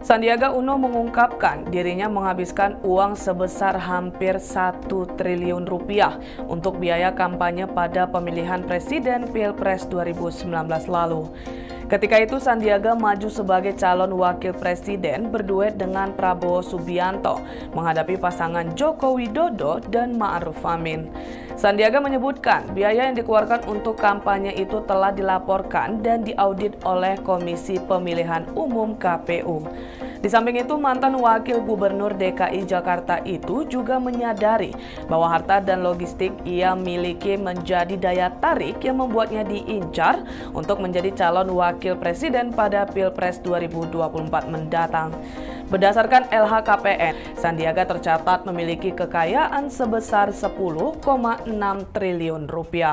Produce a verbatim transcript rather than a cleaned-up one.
Sandiaga Uno mengungkapkan dirinya menghabiskan uang sebesar hampir satu triliun rupiah untuk biaya kampanye pada pemilihan presiden Pilpres dua ribu sembilan belas lalu. Ketika itu Sandiaga maju sebagai calon wakil presiden berduet dengan Prabowo Subianto menghadapi pasangan Joko Widodo dan Ma'ruf Amin. Sandiaga menyebutkan biaya yang dikeluarkan untuk kampanye itu telah dilaporkan dan diaudit oleh Komisi Pemilihan Umum K P U. Di samping itu, mantan wakil gubernur D K I Jakarta itu juga menyadari bahwa harta dan logistik ia miliki menjadi daya tarik yang membuatnya diincar untuk menjadi calon wakil presiden pada Pilpres dua ribu dua puluh empat mendatang. Berdasarkan L H K P N, Sandiaga tercatat memiliki kekayaan sebesar sepuluh koma enam triliun rupiah.